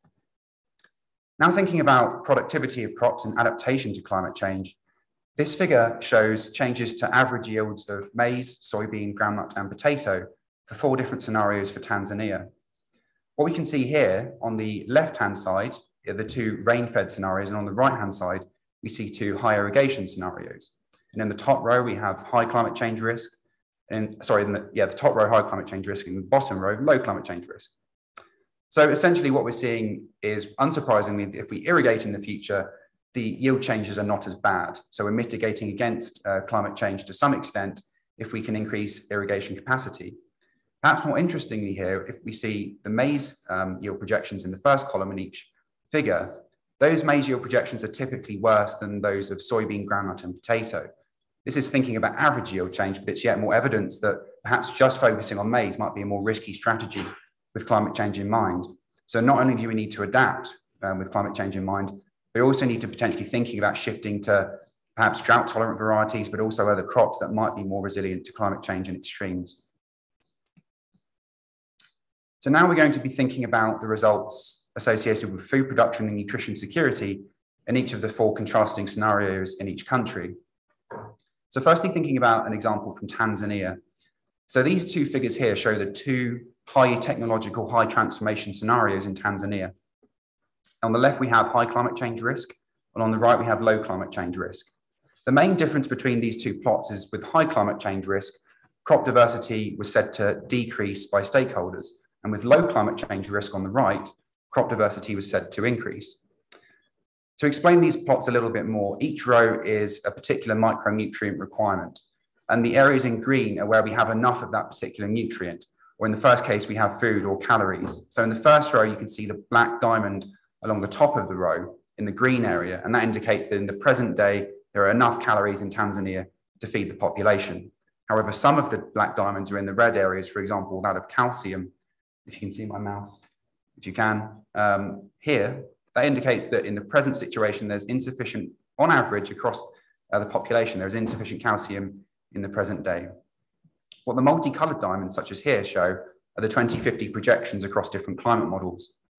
Now thinking about productivity of crops and adaptation to climate change, this figure shows changes to average yields of maize, soybean, groundnut, and potato for four different scenarios for Tanzania. What we can see here on the left-hand side are the two rain-fed scenarios, and on the right-hand side, we see two high irrigation scenarios. And in the top row, we have high climate change risk, and sorry, in the, yeah, the top row, high climate change risk, and the bottom row, low climate change risk. So essentially what we're seeing is, unsurprisingly, if we irrigate in the future, the yield changes are not as bad. So we're mitigating against uh, climate change to some extent if we can increase irrigation capacity. Perhaps more interestingly here, if we see the maize um, yield projections in the first column in each figure, those maize yield projections are typically worse than those of soybean, groundnut, and potato. This is thinking about average yield change, but it's yet more evidence that perhaps just focusing on maize might be a more risky strategy with climate change in mind. So not only do we need to adapt um, with climate change in mind, we also need to potentially thinking about shifting to perhaps drought tolerant varieties, but also other crops that might be more resilient to climate change and extremes. So now we're going to be thinking about the results associated with food production and nutrition security in each of the four contrasting scenarios in each country. So firstly, thinking about an example from Tanzania. So these two figures here show the two high technological, high transformation scenarios in Tanzania. On the left, we have high climate change risk, and on the right, we have low climate change risk. The main difference between these two plots is with high climate change risk, crop diversity was said to decrease by stakeholders, and with low climate change risk on the right, crop diversity was said to increase. To explain these plots a little bit more, each row is a particular micronutrient requirement, and the areas in green are where we have enough of that particular nutrient, or in the first case, we have food or calories. So in the first row, you can see the black diamond along the top of the row in the green area, and that indicates that in the present day, there are enough calories in Tanzania to feed the population. However, some of the black diamonds are in the red areas, for example, that of calcium. If you can see my mouse, if you can, um, here, that indicates that in the present situation, there's insufficient, on average, across uh, the population, there's insufficient calcium in the present day. What the multicolored diamonds, such as here, show are the twenty fifty projections across different climate models.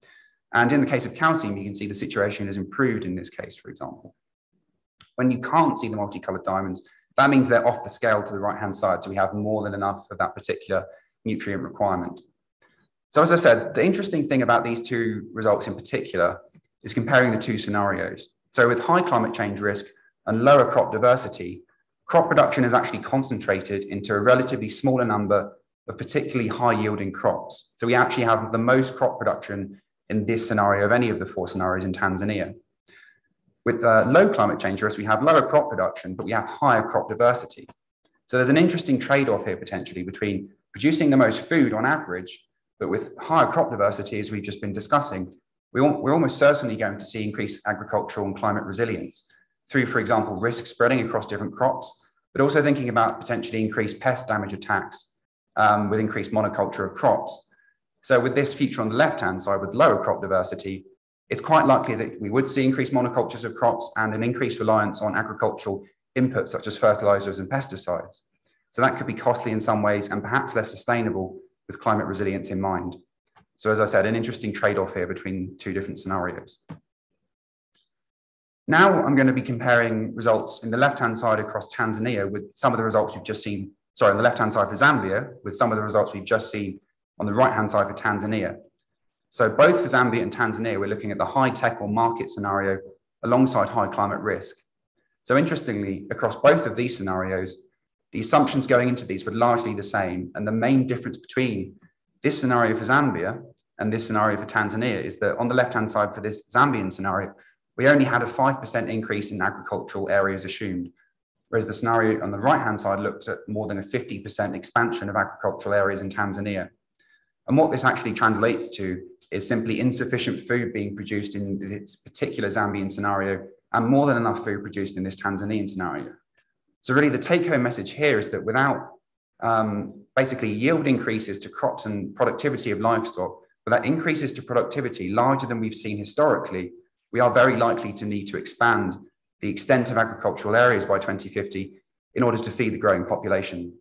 And in the case of calcium, you can see the situation has improved in this case, for example. When you can't see the multicolored diamonds, that means they're off the scale to the right-hand side, so we have more than enough of that particular nutrient requirement. So as I said, the interesting thing about these two results in particular is comparing the two scenarios. So with high climate change risk and lower crop diversity, crop production is actually concentrated into a relatively smaller number of particularly high-yielding crops. So we actually have the most crop production in this scenario of any of the four scenarios in Tanzania. With uh, low climate change risk, we have lower crop production, but we have higher crop diversity. So there's an interesting trade-off here potentially between producing the most food on average, but with higher crop diversity, as we've just been discussing, we all, we're almost certainly going to see increased agricultural and climate resilience through, for example, risk spreading across different crops, but also thinking about potentially increased pest damage attacks um, with increased monoculture of crops. So with this feature on the left-hand side with lower crop diversity, it's quite likely that we would see increased monocultures of crops and an increased reliance on agricultural inputs such as fertilizers and pesticides. So that could be costly in some ways and perhaps less sustainable with climate resilience in mind. So as I said, an interesting trade-off here between two different scenarios. Now I'm going to be comparing results in the left-hand side across Tanzania with some of the results we've just seen, sorry, on the left-hand side for Zambia with some of the results we've just seen on the right-hand side for Tanzania. So both for Zambia and Tanzania, we're looking at the high tech or market scenario alongside high climate risk. So interestingly, across both of these scenarios, the assumptions going into these were largely the same. And the main difference between this scenario for Zambia and this scenario for Tanzania is that on the left-hand side for this Zambian scenario, we only had a five percent increase in agricultural areas assumed, whereas the scenario on the right-hand side looked at more than a fifty percent expansion of agricultural areas in Tanzania. And what this actually translates to is simply insufficient food being produced in this particular Zambian scenario and more than enough food produced in this Tanzanian scenario. So really the take-home message here is that without um, basically yield increases to crops and productivity of livestock, without increases to productivity larger than we've seen historically, we are very likely to need to expand the extent of agricultural areas by twenty fifty in order to feed the growing population.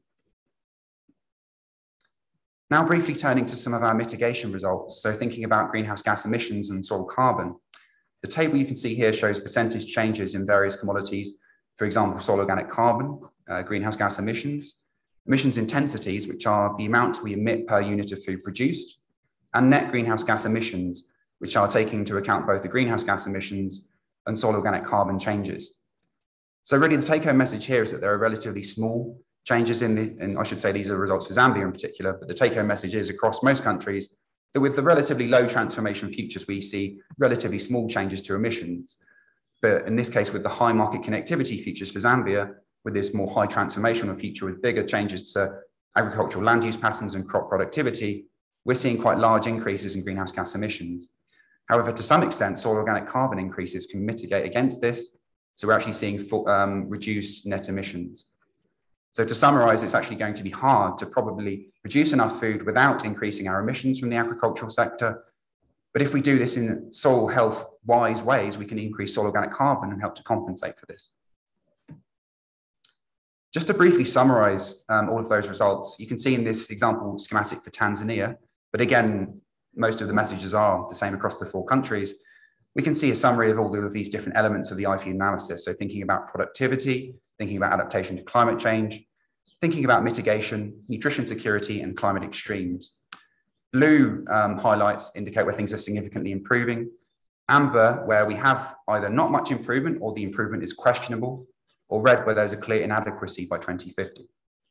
Now briefly turning to some of our mitigation results, so thinking about greenhouse gas emissions and soil carbon. The table you can see here shows percentage changes in various commodities, for example, soil organic carbon, uh, greenhouse gas emissions, emissions intensities, which are the amount we emit per unit of food produced, and net greenhouse gas emissions, which are taking into account both the greenhouse gas emissions and soil organic carbon changes. So really the take-home message here is that there are relatively small changes in the, and I should say these are results for Zambia in particular, but the take-home message is across most countries that with the relatively low transformation futures, we see relatively small changes to emissions. But in this case, with the high market connectivity features for Zambia, with this more high transformational feature with bigger changes to agricultural land use patterns and crop productivity, we're seeing quite large increases in greenhouse gas emissions. However, to some extent, soil organic carbon increases can mitigate against this. So we're actually seeing full, um, reduced net emissions. So to summarize, it's actually going to be hard to probably produce enough food without increasing our emissions from the agricultural sector. But if we do this in soil health wise ways, we can increase soil organic carbon and help to compensate for this. Just to briefly summarize um, all of those results, you can see in this example schematic for Tanzania, but again, most of the messages are the same across the four countries. We can see a summary of all of these different elements of the I F E analysis. So thinking about productivity, thinking about adaptation to climate change, thinking about mitigation, nutrition security, and climate extremes. Blue um, highlights indicate where things are significantly improving. Amber, where we have either not much improvement or the improvement is questionable, or red, where there's a clear inadequacy by twenty fifty.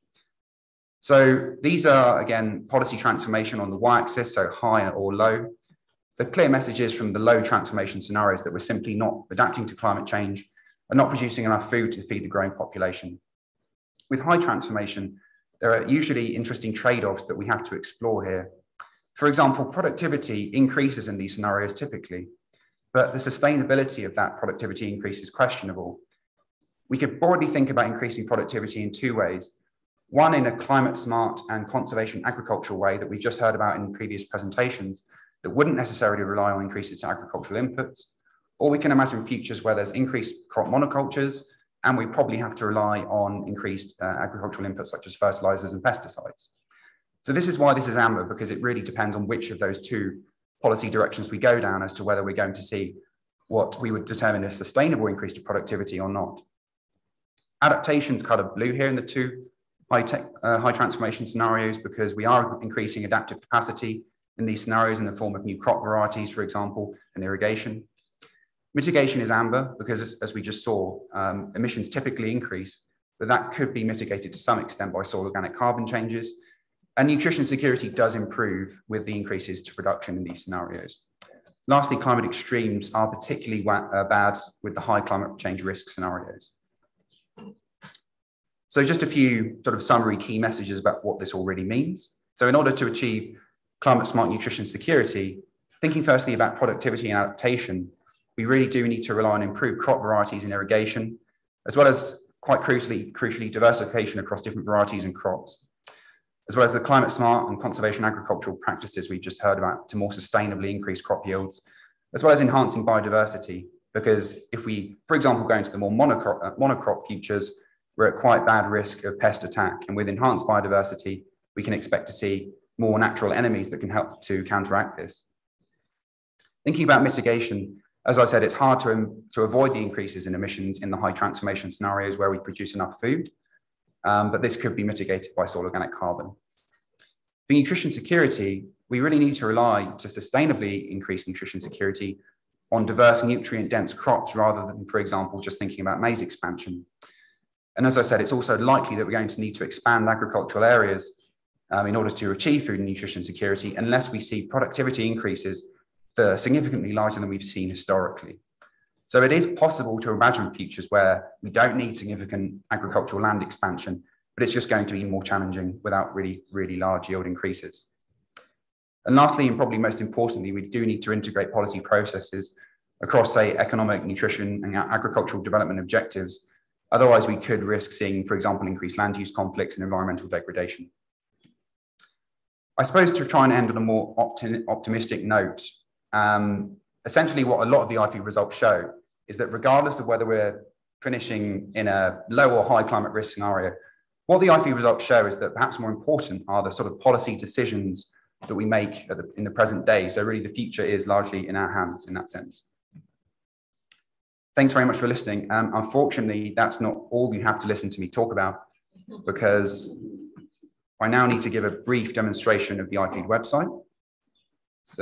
So these are, again, policy transformation on the y-axis, so high or low. The clear message is from the low transformation scenarios that we're simply not adapting to climate change and not producing enough food to feed the growing population. With high transformation, there are usually interesting trade-offs that we have to explore here. For example, productivity increases in these scenarios typically, but the sustainability of that productivity increase is questionable. We could broadly think about increasing productivity in two ways. One, in a climate smart and conservation agricultural way that we've just heard about in previous presentations that wouldn't necessarily rely on increases to agricultural inputs. Or we can imagine futures where there's increased crop monocultures and we probably have to rely on increased uh, agricultural inputs such as fertilizers and pesticides. So this is why this is amber, because it really depends on which of those two policy directions we go down as to whether we're going to see what we would determine as sustainable increase to productivity or not. Adaptation's colored blue here in the two high tech, uh, high transformation scenarios, because we are increasing adaptive capacity in these scenarios in the form of new crop varieties, for example, and irrigation. Mitigation is amber because, as, as we just saw, um, emissions typically increase, but that could be mitigated to some extent by soil organic carbon changes. And nutrition security does improve with the increases to production in these scenarios. Lastly, climate extremes are particularly uh, bad with the high climate change risk scenarios. So just a few sort of summary key messages about what this all really means. So in order to achieve climate smart nutrition security, thinking firstly about productivity and adaptation, we really do need to rely on improved crop varieties and irrigation, as well as quite crucially, crucially diversification across different varieties and crops, as well as the climate smart and conservation agricultural practices we've just heard about to more sustainably increase crop yields, as well as enhancing biodiversity. Because if we, for example, go into the more monocrop, uh, monocrop futures, we're at quite bad risk of pest attack. And with enhanced biodiversity, we can expect to see more natural enemies that can help to counteract this. Thinking about mitigation, as I said, it's hard to, um, to avoid the increases in emissions in the high transformation scenarios where we produce enough food, um, but this could be mitigated by soil organic carbon. For nutrition security, we really need to rely to sustainably increase nutrition security on diverse nutrient-dense crops rather than, for example, just thinking about maize expansion. And as I said, it's also likely that we're going to need to expand agricultural areas um, in order to achieve food and nutrition security unless we see productivity increases that are significantly larger than we've seen historically. So it is possible to imagine futures where we don't need significant agricultural land expansion, but it's just going to be more challenging without really, really large yield increases. And lastly, and probably most importantly, we do need to integrate policy processes across, say, economic, nutrition, and agricultural development objectives. Otherwise, we could risk seeing, for example, increased land use conflicts and environmental degradation. I suppose to try and end on a more optim optimistic note, um, essentially what a lot of the I F E results show is that regardless of whether we're finishing in a low or high climate risk scenario, what the I F E results show is that perhaps more important are the sort of policy decisions that we make at the, in the present day. So really the future is largely in our hands in that sense. Thanks very much for listening. Um, unfortunately, that's not all you have to listen to me talk about, because I now need to give a brief demonstration of the I F E D website. So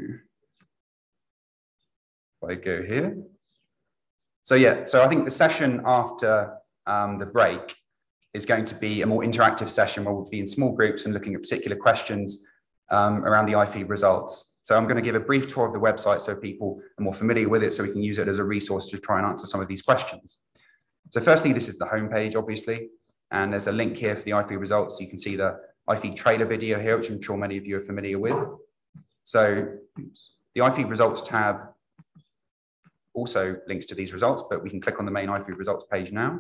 if I go here. So yeah, so I think the session after um, the break is going to be a more interactive session where we'll be in small groups and looking at particular questions um, around the I F E D results. So I'm going to give a brief tour of the website so people are more familiar with it, so we can use it as a resource to try and answer some of these questions. So firstly, this is the homepage, obviously, and there's a link here for the I F E D results. You can see the I F E D trailer video here, which I'm sure many of you are familiar with. So oops, the I F E D results tab also links to these results, but we can click on the main I F E D results page now.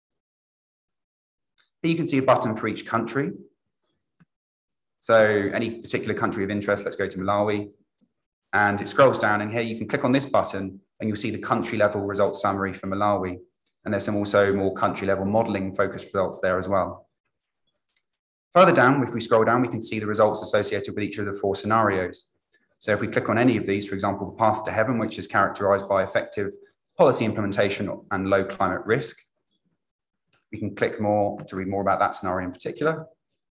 Here you can see a button for each country. So any particular country of interest, let's go to Malawi. And it scrolls down, and here you can click on this button and you'll see the country level results summary for Malawi. And there's some also more country level modeling focused results there as well. Further down, if we scroll down, we can see the results associated with each of the four scenarios. So if we click on any of these, for example, the path to heaven, which is characterized by effective policy implementation and low climate risk, we can click more to read more about that scenario in particular.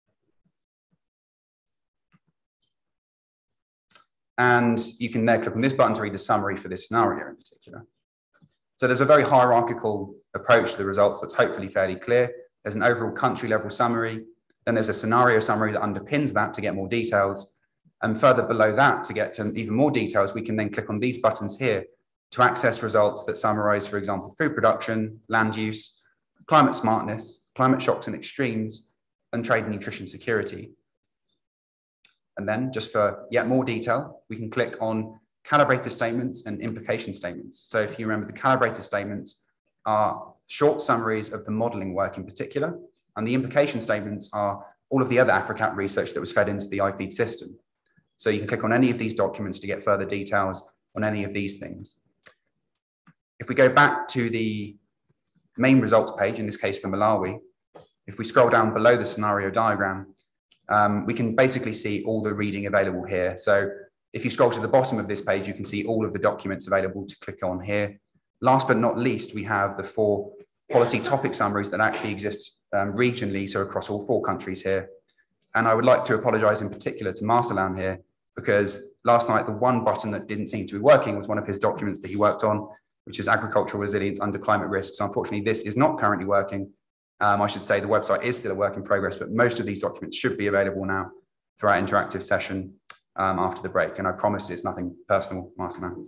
And you can then click on this button to read the summary for this scenario in particular. So there's a very hierarchical approach to the results that's hopefully fairly clear. There's an overall country level summary. Then there's a scenario summary that underpins that to get more details. And further below that, to get to even more details, we can then click on these buttons here to access results that summarize, for example, food production, land use, climate smartness, climate shocks and extremes, and trade and nutrition security. And then just for yet more detail, we can click on calibrator statements and implication statements. So if you remember, the calibrator statements are short summaries of the modeling work in particular, and the implication statements are all of the other AfriCat research that was fed into the I F E D system. So you can click on any of these documents to get further details on any of these things. If we go back to the main results page, in this case for Malawi, if we scroll down below the scenario diagram, um, we can basically see all the reading available here. So If you scroll to the bottom of this page, you can see all of the documents available to click on here. Last but not least, we have the four policy topic summaries that actually exist um, regionally, so across all four countries here. And I would like to apologise in particular to Marcelan here, because last night the one button that didn't seem to be working was one of his documents that he worked on, which is agricultural resilience under climate risk. So unfortunately, this is not currently working. Um, I should say the website is still a work in progress, but most of these documents should be available now for our interactive session um, after the break. And I promise it's nothing personal, Marcelan.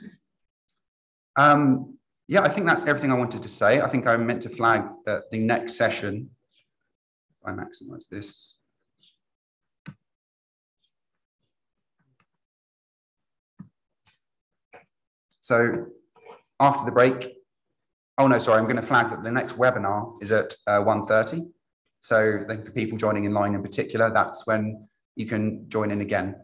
Um, yeah, I think that's everything I wanted to say. I think I meant to flag that the next session, if I maximize this. So after the break, oh no, sorry, I'm going to flag that the next webinar is at uh, one thirty. So I think for people joining in line in particular, that's when you can join in again.